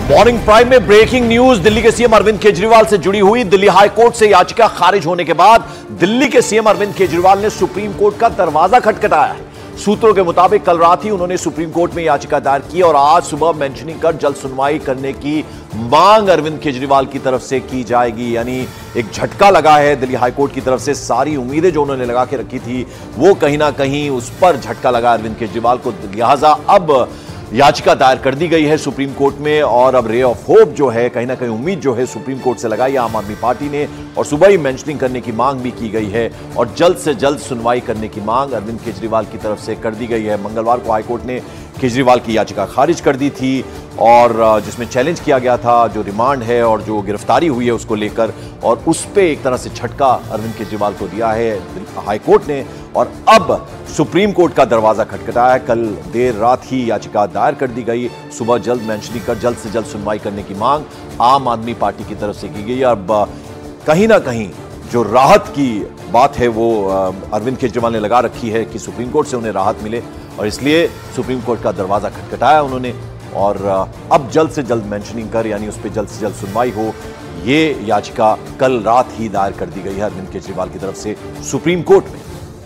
Morning prime में breaking news. Delhi के CM Arvind Kejriwal से जुड़ी हुई दिल्ली हाईकोर्ट से याचिका खारिज होने के बाद दिल्ली के सीएम अरविंद केजरीवाल ने सुप्रीम कोर्ट का दरवाजा खटखटाया है। सूत्रों के मुताबिक कल रात ही उन्होंने सुप्रीम कोर्ट में याचिका दायर की और आज सुबह मेंशनिंग कर जल्द सुनवाई करने की मांग अरविंद केजरीवाल की तरफ से की जाएगी। यानी एक झटका लगा है दिल्ली हाईकोर्ट की तरफ से। सारी उम्मीदें जो उन्होंने लगा के रखी थी वो कहीं ना कहीं उस पर झटका लगा अरविंद केजरीवाल को। लिहाजा अब याचिका दायर कर दी गई है सुप्रीम कोर्ट में और अब रे ऑफ होप जो है, कहीं ना कहीं उम्मीद जो है सुप्रीम कोर्ट से लगाई आम आदमी पार्टी ने और सुबह ही मेंशनिंग करने की मांग भी की गई है और जल्द से जल्द सुनवाई करने की मांग अरविंद केजरीवाल की तरफ से कर दी गई है। मंगलवार को हाईकोर्ट ने केजरीवाल की याचिका खारिज कर दी थी और जिसमें चैलेंज किया गया था जो रिमांड है और जो गिरफ्तारी हुई है उसको लेकर, और उस पर एक तरह से झटका अरविंद केजरीवाल को दिया है हाईकोर्ट ने और अब सुप्रीम कोर्ट का दरवाजा खटखटाया है। कल देर रात ही याचिका दायर कर दी गई, सुबह जल्द मेंशनिंग कर जल्द से जल्द सुनवाई करने की मांग आम आदमी पार्टी की तरफ से की गई है। अब कहीं ना कहीं जो राहत की बात है वो अरविंद केजरीवाल ने लगा रखी है कि सुप्रीम कोर्ट से उन्हें राहत मिले और इसलिए सुप्रीम कोर्ट का दरवाजा खटखटाया उन्होंने और अब जल्द से जल्द मेंशनिंग कर यानी उस पर जल्द से जल्द सुनवाई हो, ये याचिका कल रात ही दायर कर दी गई है अरविंद केजरीवाल की तरफ से सुप्रीम कोर्ट में।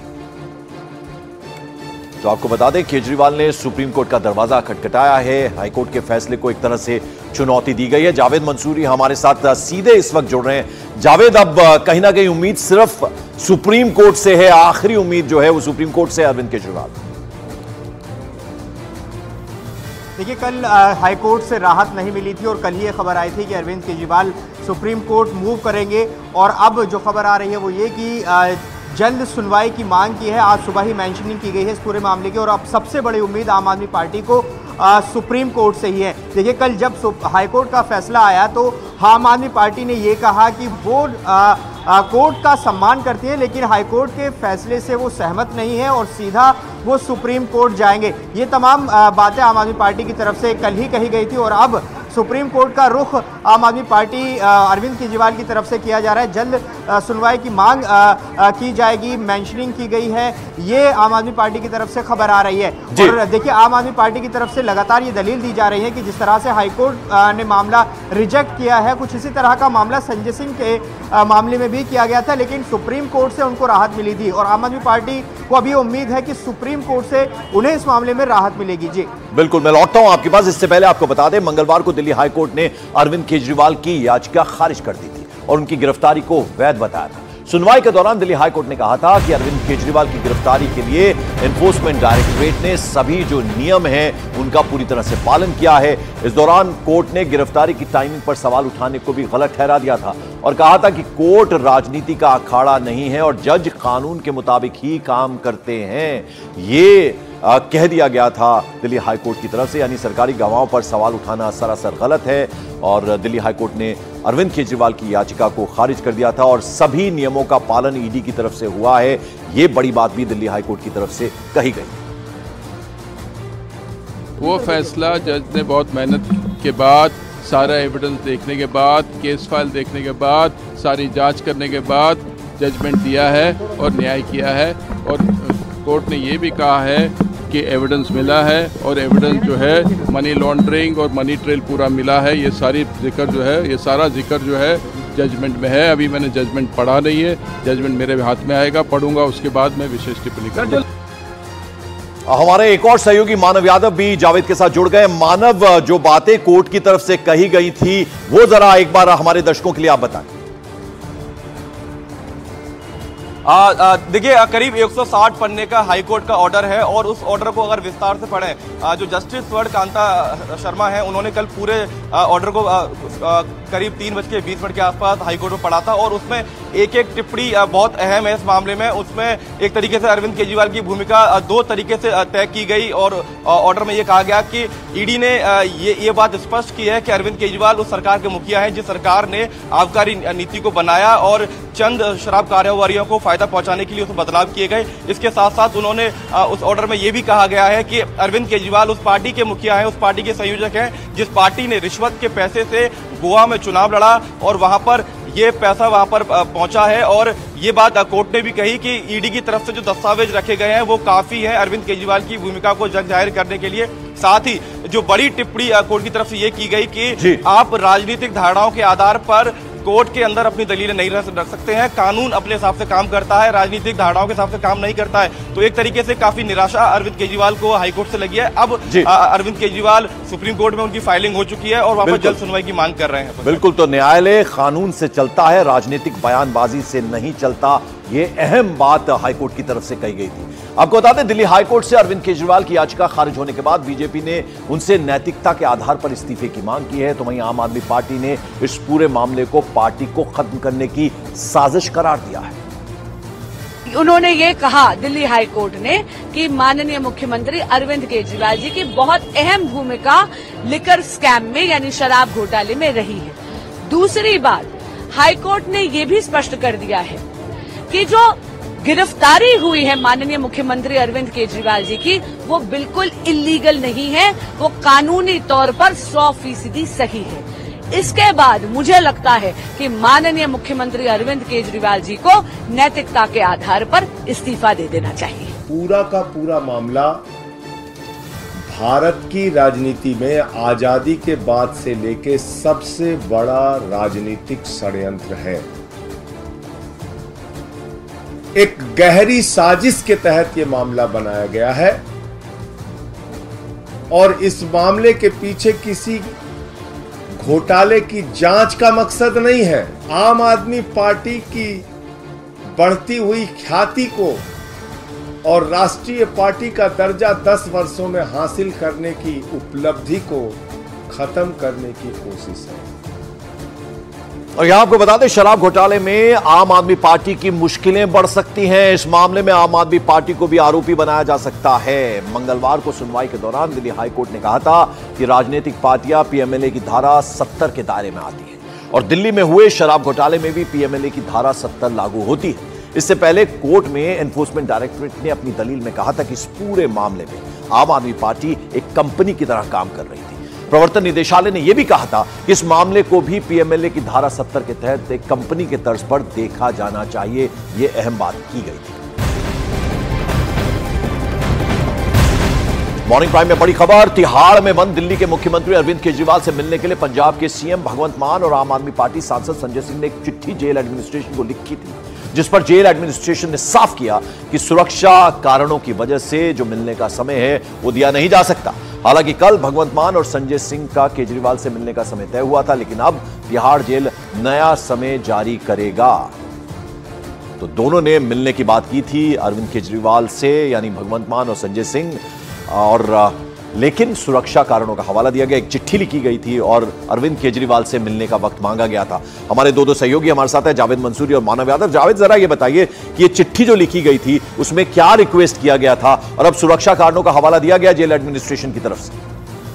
तो आपको बता दें केजरीवाल ने सुप्रीम कोर्ट का दरवाजा खटखटाया है। हाईकोर्ट के फैसले को एक तरह से चुनौती दी गई है। जावेद मंसूरी हमारे साथ सीधे इस वक्त जुड़ रहे हैं। जावेद, अब कहीं ना कहीं उम्मीद सिर्फ सुप्रीम कोर्ट से है, आखिरी उम्मीद जो है वो सुप्रीम कोर्ट से अरविंद केजरीवाल। देखिए, कल हाईकोर्ट से राहत नहीं मिली थी और कल ही ये खबर आई थी कि Arvind Kejriwal supreme court move करेंगे और अब जो खबर आ रही है वो ये कि जल्द सुनवाई की मांग की है। आज सुबह ही मेंशनिंग की गई है इस पूरे मामले की और अब सबसे बड़ी उम्मीद आम आदमी पार्टी को सुप्रीम कोर्ट से ही है। देखिए, कल जब हाईकोर्ट का फैसला आया तो आम आदमी पार्टी ने ये कहा कि वो कोर्ट का सम्मान करती है लेकिन हाईकोर्ट के फैसले से वो सहमत नहीं है और सीधा वो सुप्रीम कोर्ट जाएंगे। ये तमाम बातें आम आदमी पार्टी की तरफ से कल ही कही गई थी और अब सुप्रीम कोर्ट का रुख आम आदमी पार्टी अरविंद केजरीवाल की तरफ से किया जा रहा है। जल्द सुनवाई की मांग की जाएगी, मेंशनिंग की गई है, ये आम आदमी पार्टी की तरफ से खबर आ रही है। और देखिए, आम आदमी पार्टी की तरफ से लगातार ये दलील दी जा रही है कि जिस तरह से हाईकोर्ट ने मामला रिजेक्ट किया है, कुछ इसी तरह का मामला संजय सिंह के मामले में भी किया गया था लेकिन सुप्रीम कोर्ट से उनको राहत मिली थी और आम आदमी पार्टी को अभी उम्मीद है कि सुप्रीम कोर्ट से उन्हें इस मामले में राहत मिलेगी। जी बिल्कुल, मैं लौटता हूं आपके पास। इससे पहले आपको बता दें मंगलवार को दिल्ली हाईकोर्ट ने अरविंद केजरीवाल की याचिका खारिज कर दी थी और उनकी गिरफ्तारी को वैध बताया था। सुनवाई के दौरान दिल्ली हाईकोर्ट ने कहा था कि अरविंद केजरीवाल की गिरफ्तारी के लिए एनफोर्समेंट डायरेक्टरेट ने सभी जो नियम हैं उनका पूरी तरह से पालन किया है। इस दौरान कोर्ट ने गिरफ्तारी की टाइमिंग पर सवाल उठाने को भी गलत ठहरा दिया था और कहा था कि कोर्ट राजनीति का अखाड़ा नहीं है और जज कानून के मुताबिक ही काम करते हैं। ये कह दिया गया था दिल्ली हाईकोर्ट की तरफ से, यानी सरकारी गवाहों पर सवाल उठाना सरासर गलत है और दिल्ली हाईकोर्ट ने अरविंद केजरीवाल की याचिका को खारिज कर दिया था और सभी नियमों का पालन ईडी की तरफ से हुआ है। ये बड़ी बात भी दिल्ली हाईकोर्ट की तरफ से कही गई। वो फैसला जज ने बहुत मेहनत के बाद, सारा एविडेंस देखने के बाद, केस फाइल देखने के बाद, सारी जांच करने के बाद जजमेंट दिया है और न्याय किया है और कोर्ट ने ये भी कहा है कि एविडेंस मिला है और एविडेंस जो है मनी लॉन्ड्रिंग और मनी ट्रेल पूरा मिला है। ये सारी जिक्र जो है, ये सारा जिक्र जो है जजमेंट में है। अभी मैंने जजमेंट पढ़ा नहीं है, जजमेंट मेरे हाथ में आएगा, पढ़ूंगा, उसके बाद मैं विशेष टिप्पणी करूंगा। हमारे एक और सहयोगी मानव यादव भी जावेद के साथ जुड़ गए। मानव, जो बातें कोर्ट की तरफ से कही गई थी वो जरा एक बार हमारे दर्शकों के लिए आप बताएं। देखिए, करीब 160 पन्ने का हाईकोर्ट का ऑर्डर है और उस ऑर्डर को अगर विस्तार से पढ़ें, जो जस्टिस स्वर्ण कांता शर्मा है उन्होंने कल पूरे ऑर्डर को करीब 3:20 के आसपास हाईकोर्ट में पढ़ा था और उसमें एक एक टिप्पणी बहुत अहम है इस मामले में। उसमें एक तरीके से अरविंद केजरीवाल की भूमिका दो तरीके से तय की गई और ऑर्डर में ये कहा गया कि ईडी ने ये बात स्पष्ट की है कि अरविंद केजरीवाल उस सरकार के मुखिया हैं जिस सरकार ने आबकारी नीति को बनाया और चंद शराब कारोबारियों को फायदा पहुंचाने के लिए उसमें बदलाव किए गए। इसके साथ साथ उन्होंने उस ऑर्डर में यह भी कहा गया है कि अरविंद केजरीवाल उस पार्टी के मुखिया हैं, उस पार्टी के संयोजक हैं जिस पार्टी ने रिश्वत के पैसे से गोवा में चुनाव लड़ा और वहां पर ये पैसा वहां पर पहुंचा है। और ये बात कोर्ट ने भी कही कि ईडी की तरफ से जो दस्तावेज रखे गए हैं वो काफी है अरविंद केजरीवाल की भूमिका को जग जाहिर करने के लिए। साथ ही जो बड़ी टिप्पणी कोर्ट की तरफ से ये की गई कि आप राजनीतिक धारणाओं के आधार पर कोर्ट के अंदर अपनी दलीलें नहीं रख सकते हैं, कानून अपने हिसाब से काम करता है, राजनीतिक धारणाओं के हिसाब से काम नहीं करता है। तो एक तरीके से काफी निराशा अरविंद केजरीवाल को हाईकोर्ट से लगी है। अब अरविंद केजरीवाल सुप्रीम कोर्ट में उनकी फाइलिंग हो चुकी है और वहां पर जल्द सुनवाई की मांग कर रहे हैं। बिल्कुल, तो न्यायालय कानून से चलता है, राजनीतिक बयानबाजी से नहीं चलता, ये अहम बात हाईकोर्ट की तरफ से कही गई थी। आपको बता दें, दिल्ली हाईकोर्ट से अरविंद केजरीवाल की याचिका खारिज होने के बाद बीजेपी ने उनसे नैतिकता के आधार पर इस्तीफे की मांग की है, तो वहीं आम आदमी पार्टी ने इस पूरे मामले को पार्टी को खत्म करने की साजिश करार दिया है। उन्होंने ये कहा दिल्ली हाईकोर्ट ने कि माननीय मुख्यमंत्री अरविंद केजरीवाल जी की बहुत अहम भूमिका लिकर स्कैम में यानी शराब घोटाले में रही है। दूसरी बात, हाईकोर्ट ने ये भी स्पष्ट कर दिया है कि जो गिरफ्तारी हुई है माननीय मुख्यमंत्री अरविंद केजरीवाल जी की, वो बिल्कुल इल्लीगल नहीं है, वो कानूनी तौर पर 100% सही है। इसके बाद मुझे लगता है कि माननीय मुख्यमंत्री अरविंद केजरीवाल जी को नैतिकता के आधार पर इस्तीफा दे देना चाहिए। पूरा का पूरा मामला भारत की राजनीति में आजादी के बाद से लेके सबसे बड़ा राजनीतिक षड्यंत्र है। एक गहरी साजिश के तहत यह मामला बनाया गया है और इस मामले के पीछे किसी घोटाले की जांच का मकसद नहीं है। आम आदमी पार्टी की बढ़ती हुई ख्याति को और राष्ट्रीय पार्टी का दर्जा 10 वर्षों में हासिल करने की उपलब्धि को खत्म करने की कोशिश है। और यहां आपको बता दें, शराब घोटाले में आम आदमी पार्टी की मुश्किलें बढ़ सकती हैं। इस मामले में आम आदमी पार्टी को भी आरोपी बनाया जा सकता है। मंगलवार को सुनवाई के दौरान दिल्ली हाईकोर्ट ने कहा था कि राजनीतिक पार्टियां पीएमएलए की धारा 70 के दायरे में आती हैं और दिल्ली में हुए शराब घोटाले में भी पीएमएलए की धारा 70 लागू होती है। इससे पहले कोर्ट में एनफोर्समेंट डायरेक्टोरेट ने अपनी दलील में कहा था कि इस पूरे मामले में आम आदमी पार्टी एक कंपनी की तरह काम कर रही थी। प्रवर्तन निदेशालय ने यह भी कहा था कि इस मामले को भी पीएमएलए की धारा 70 के तहत एक कंपनी के तर्ज पर देखा जाना चाहिए। यह अहम बात की गई थी। मॉर्निंग प्राइम में बड़ी खबर, तिहाड़ में बंद दिल्ली के मुख्यमंत्री अरविंद केजरीवाल से मिलने के लिए पंजाब के सीएम भगवंत मान और आम आदमी पार्टी सांसद संजय सिंह ने एक चिट्ठी जेल एडमिनिस्ट्रेशन को लिखी थी, जिस पर जेल एडमिनिस्ट्रेशन ने साफ किया कि सुरक्षा कारणों की वजह से जो मिलने का समय है वो दिया नहीं जा सकता। हालांकि कल भगवंत मान और संजय सिंह का केजरीवाल से मिलने का समय तय हुआ था, लेकिन अब तिहाड़ जेल नया समय जारी करेगा। तो दोनों ने मिलने की बात की थी अरविंद केजरीवाल से, यानी भगवंत मान और संजय सिंह, और लेकिन सुरक्षा कारणों का हवाला दिया गया। एक चिट्ठी लिखी गई थी और अरविंद केजरीवाल से मिलने का वक्त मांगा गया था। हमारे दो सहयोगी हमारे साथ है, जावेद मंसूरी और मानव यादव। जावेद, जरा ये बताइए कि ये चिट्ठी जो लिखी गई थी उसमें क्या रिक्वेस्ट किया गया था और अब सुरक्षा कारणों का हवाला दिया गया जेल एडमिनिस्ट्रेशन की तरफ से।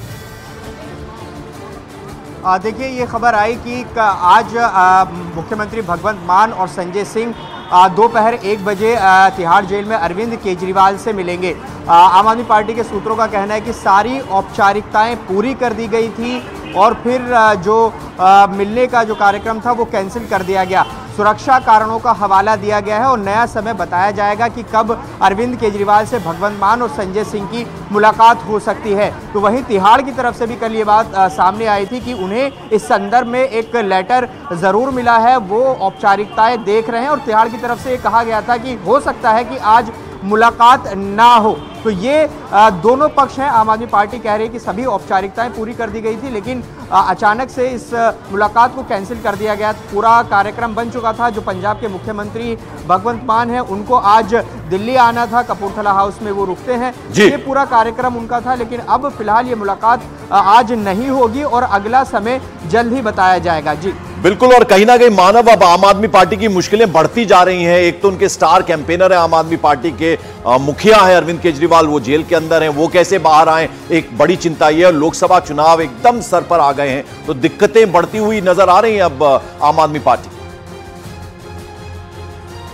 देखिए, ये खबर आई कि आज मुख्यमंत्री भगवंत मान और संजय सिंह दोपहर 1 बजे तिहाड़ जेल में अरविंद केजरीवाल से मिलेंगे। आम आदमी पार्टी के सूत्रों का कहना है कि सारी औपचारिकताएं पूरी कर दी गई थी और फिर जो मिलने का जो कार्यक्रम था वो कैंसिल कर दिया गया। सुरक्षा कारणों का हवाला दिया गया है और नया समय बताया जाएगा कि कब अरविंद केजरीवाल से भगवंत मान और संजय सिंह की मुलाकात हो सकती है। तो वहीं तिहाड़ की तरफ से भी कल ये बात सामने आई थी कि उन्हें इस संदर्भ में एक लेटर ज़रूर मिला है, वो औपचारिकताएं देख रहे हैं और तिहाड़ की तरफ से ये कहा गया था कि हो सकता है कि आज मुलाकात ना हो। तो ये दोनों पक्ष हैं। आम आदमी पार्टी कह रही है कि सभी औपचारिकताएं पूरी कर दी गई थी, लेकिन अचानक से इस मुलाकात को कैंसिल कर दिया गया। पूरा कार्यक्रम बन चुका था। जो पंजाब के मुख्यमंत्री भगवंत मान हैं, उनको आज दिल्ली आना था, कपूरथला हाउस में वो रुकते हैं। ये पूरा कार्यक्रम उनका था, लेकिन अब फिलहाल ये मुलाकात आज नहीं होगी और अगला समय जल्द ही बताया जाएगा। जी बिल्कुल, और कहीं ना कहीं मानव, अब आम आदमी पार्टी की मुश्किलें बढ़ती जा रही हैं। एक तो उनके स्टार कैंपेनर है आम आदमी पार्टी के, मुखिया है अरविंद केजरीवाल, वो जेल के अंदर हैं, वो कैसे बाहर आए, एक बड़ी चिंता ये है। लोकसभा चुनाव एकदम सर पर आ गए हैं, तो दिक्कतें बढ़ती हुई नजर आ रही हैं अब आम आदमी पार्टी।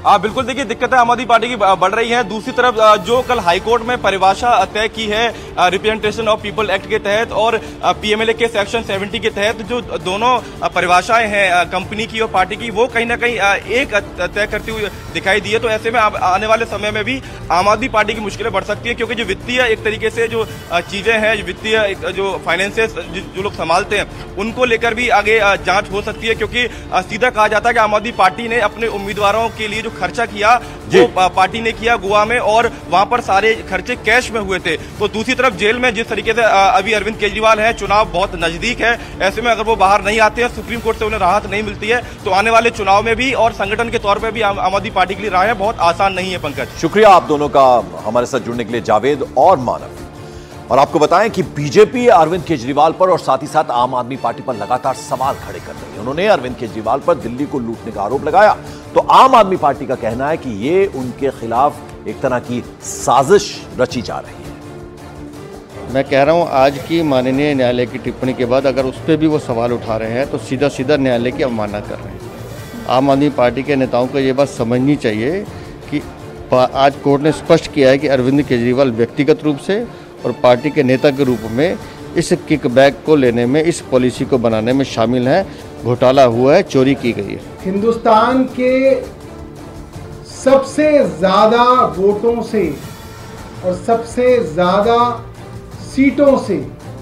बिल्कुल, देखिए दिक्कतें आम आदमी पार्टी की बढ़ रही हैं। दूसरी तरफ जो कल हाईकोर्ट में परिभाषा तय की है रिप्रेजेंटेशन ऑफ पीपल एक्ट के तहत और पीएमएलए के सेक्शन 70 के तहत, जो दोनों परिभाषाएं हैं कंपनी की और पार्टी की, वो कहीं ना कहीं एक तय करती हुई दिखाई दी है। तो ऐसे में आने वाले समय में भी आम आदमी पार्टी की मुश्किलें बढ़ सकती है, क्योंकि जो वित्तीय एक तरीके से जो चीजें हैं, वित्तीय जो फाइनेंसेस जो लोग संभालते हैं, उनको लेकर भी आगे जांच हो सकती है। क्योंकि सीधा कहा जाता है कि आम आदमी पार्टी ने अपने उम्मीदवारों के लिए जो खर्चा किया वो पार्टी ने किया गोवा में, और वहां पर सारे खर्चे कैश में हुए थे। तो दूसरी तरफ जेल में जिस तरीके से अभी अरविंद केजरीवाल है, चुनाव बहुत नजदीक है, ऐसे में अगर वो बाहर नहीं आते हैं, सुप्रीम कोर्ट से उन्हें राहत नहीं मिलती है, तो आने वाले चुनाव में भी और संगठन के तौर पर भी आम आदमी पार्टी के लिए राहें बहुत आसान नहीं है। पंकज, शुक्रिया आप दोनों का हमारे साथ जुड़ने के लिए, जावेद और मानव। और आपको बताएं कि बीजेपी अरविंद केजरीवाल पर और साथ ही साथ आम आदमी पार्टी पर लगातार सवाल खड़े कर रही है। उन्होंने अरविंद केजरीवाल पर दिल्ली को लूटने का आरोप लगाया, तो आम आदमी पार्टी का कहना है कि ये उनके खिलाफ एक तरह की साजिश रची जा रही है। मैं कह रहा हूं, आज की माननीय न्यायालय की टिप्पणी के बाद अगर उस पर भी वो सवाल उठा रहे हैं तो सीधा सीधा न्यायालय की अवमानना कर रहे हैं। आम आदमी पार्टी के नेताओं को ये बात समझनी चाहिए कि आज कोर्ट ने स्पष्ट किया है कि अरविंद केजरीवाल व्यक्तिगत रूप से और पार्टी के नेता के रूप में इस किकबैक को लेने में, इस पॉलिसी को बनाने में शामिल हैं। घोटाला हुआ है, चोरी की गई है। हिंदुस्तान के सबसे ज़्यादा वोटों से और सबसे ज़्यादा सीटों से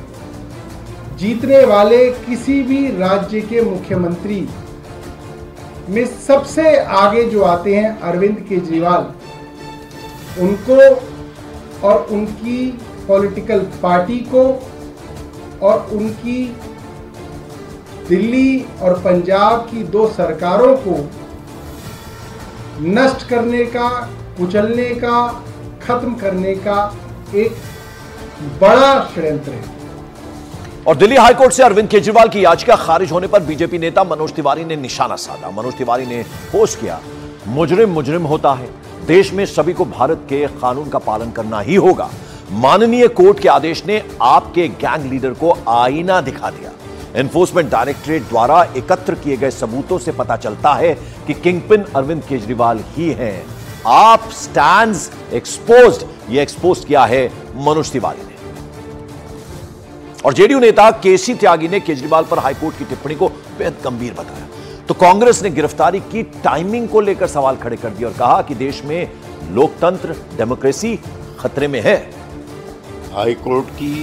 जीतने वाले किसी भी राज्य के मुख्यमंत्री में सबसे आगे जो आते हैं अरविंद केजरीवाल, उनको और उनकी पॉलिटिकल पार्टी को और उनकी दिल्ली और पंजाब की दो सरकारों को नष्ट करने का, कुचलने का, खत्म करने का एक बड़ा षड्यंत्र है। और दिल्ली हाईकोर्ट से अरविंद केजरीवाल की याचिका खारिज होने पर बीजेपी नेता मनोज तिवारी ने निशाना साधा। मनोज तिवारी ने पोस्ट किया, मुजरिम मुजरिम होता है, देश में सभी को भारत के कानून का पालन करना ही होगा। माननीय कोर्ट के आदेश ने आपके गैंग लीडर को आईना दिखा दिया। एनफोर्समेंट डायरेक्टरेट द्वारा एकत्र किए गए सबूतों से पता चलता है कि किंगपिन अरविंद केजरीवाल ही हैं। आप स्टैंड्स एक्सपोज्ड, ये एक्सपोज किया है मनोज तिवारी ने। और जेडीयू नेता केसी त्यागी ने केजरीवाल पर हाईकोर्ट की टिप्पणी को बेहद गंभीर बताया। तो कांग्रेस ने गिरफ्तारी की टाइमिंग को लेकर सवाल खड़े कर दिए और कहा कि देश में लोकतंत्र, डेमोक्रेसी खतरे में है। हाईकोर्ट की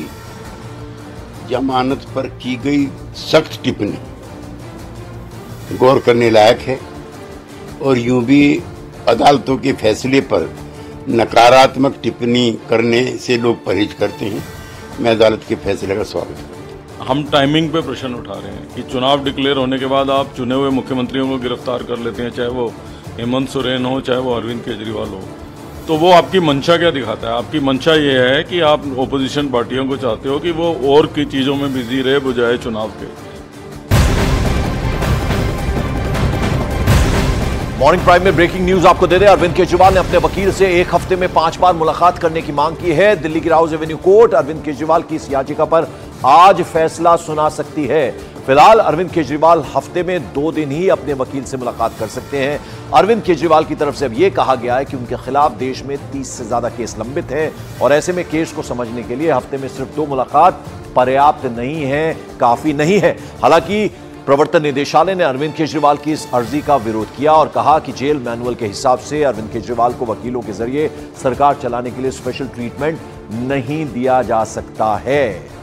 जमानत पर की गई सख्त टिप्पणी गौर करने लायक है, और यूं भी अदालतों के फैसले पर नकारात्मक टिप्पणी करने से लोग परहेज करते हैं। मैं अदालत के फैसले का स्वागत करता हूं। हम टाइमिंग पे प्रश्न उठा रहे हैं कि चुनाव डिक्लेयर होने के बाद आप चुने हुए मुख्यमंत्रियों को गिरफ्तार कर लेते हैं, चाहे वो हेमंत सोरेन हो, चाहे वो अरविंद केजरीवाल हो, तो वो आपकी मंशा क्या दिखाता है? आपकी मंशा ये है कि आप ओपोजिशन पार्टियों को चाहते हो कि वो और की चीजों में बिजी रहे बजाय चुनाव के। मॉर्निंग प्राइम में ब्रेकिंग न्यूज आपको दे दें। अरविंद केजरीवाल ने अपने वकील से एक हफ्ते में 5 बार मुलाकात करने की मांग की है। दिल्ली की Rouse Avenue court Arvind Kejriwal की इस याचिका पर आज फैसला सुना सकती है। फिलहाल अरविंद केजरीवाल हफ्ते में 2 दिन ही अपने वकील से मुलाकात कर सकते हैं। अरविंद केजरीवाल की तरफ से अब यह कहा गया है कि उनके खिलाफ देश में 30 से ज्यादा केस लंबित हैं और ऐसे में केस को समझने के लिए हफ्ते में सिर्फ 2 मुलाकात पर्याप्त नहीं है, काफी नहीं है। हालांकि प्रवर्तन निदेशालय ने अरविंद केजरीवाल की इस अर्जी का विरोध किया और कहा कि जेल मैनुअल के हिसाब से अरविंद केजरीवाल को वकीलों के जरिए सरकार चलाने के लिए स्पेशल ट्रीटमेंट नहीं दिया जा सकता है।